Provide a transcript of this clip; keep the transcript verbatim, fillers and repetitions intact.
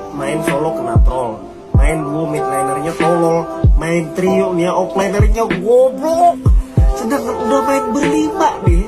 main solo kena troll, main duo mid lanernya tolol, main trio nih offlinernya goblok. Sedangkan udah main berlima nih